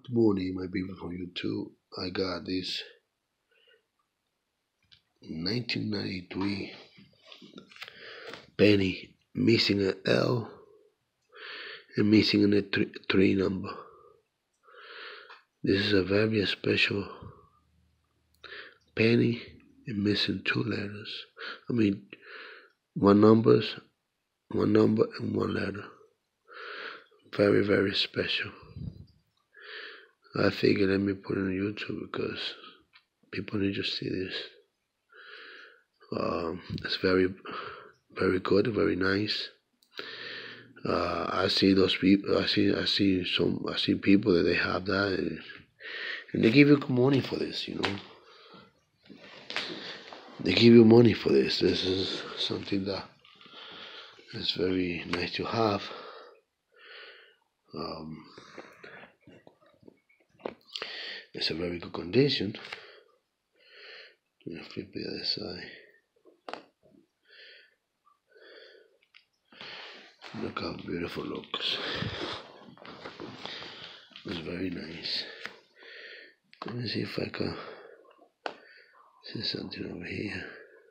Good morning, my people from YouTube. I got this 1993 penny missing an L and missing a three number. This is a very special penny and missing two letters. I mean, one number and one letter. Very, very special. I figured let me put it on YouTube because people need to see this. It's very, very good, very nice. I see those people. I see people that they have that, and they give you money for this. They give you money for this. This is something that is very nice to have. It's a very good condition. Flip the other side. Look how beautiful it looks. It's very nice. Let me see if I can see something over here.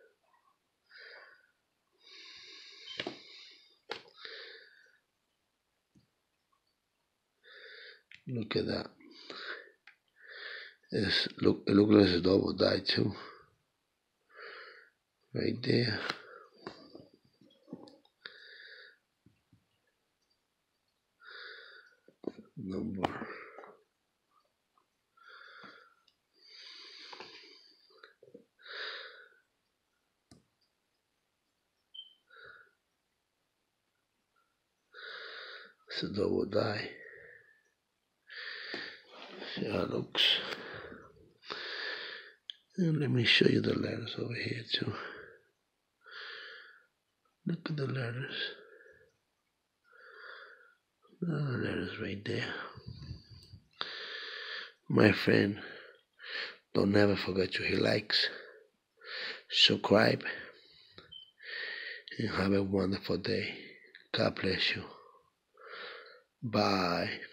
Look at that. It looks like it's a double die too. Right there. Number. It's a double die. See how it looks. And let me show you the letters over here too. Look at the letters. The letters right there. My friend, don't never forget to hit likes, subscribe, and have a wonderful day. God bless you. Bye.